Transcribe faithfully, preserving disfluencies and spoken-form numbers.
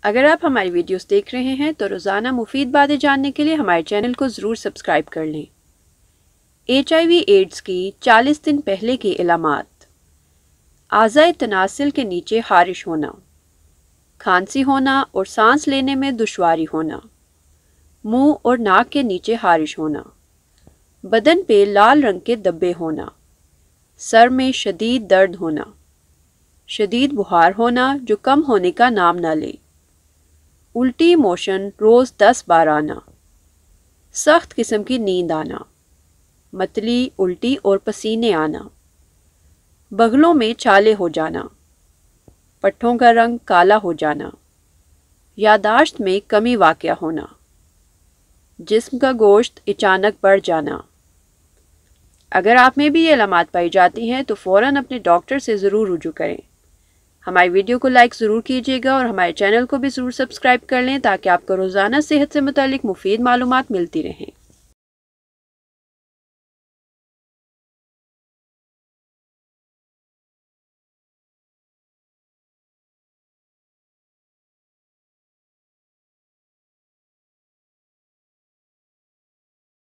اگر آپ ہماری ویڈیوز دیکھ رہے ہیں تو روزانہ مفید باتیں جاننے کے لیے ہمارے چینل کو ضرور سبسکرائب کر لیں۔ ایچ آئی وی ایڈز کی چالیس دن پہلے کی علامات: اعضائے تناسل کے نیچے خارش ہونا، کھانسی ہونا اور سانس لینے میں دشواری ہونا، منہ اور ناک کے نیچے خارش ہونا، بدن پہ لال رنگ کے دبے ہونا، سر میں شدید درد ہونا، شدید بخار ہونا جو کم ہونے کا نام نہ لے، الٹی موشن روز دس بار آنا، سخت قسم کی نیند آنا، متلی، الٹی اور پسینے آنا، بغلوں میں چھالے ہو جانا، پٹھوں کا رنگ کالا ہو جانا، یادداشت میں کمی واقع ہونا، جسم کا گوشت اچانک بڑھ جانا۔ اگر آپ میں بھی یہ علامات پائی جاتی ہیں تو فوراً اپنے ڈاکٹر سے ضرور رجوع کریں۔ ہماری ویڈیو کو لائک ضرور کیجیے گا اور ہمارے چینل کو بھی ضرور سبسکرائب کر لیں تاکہ آپ کو روزانہ صحت سے متعلق مفید معلومات ملتی رہیں۔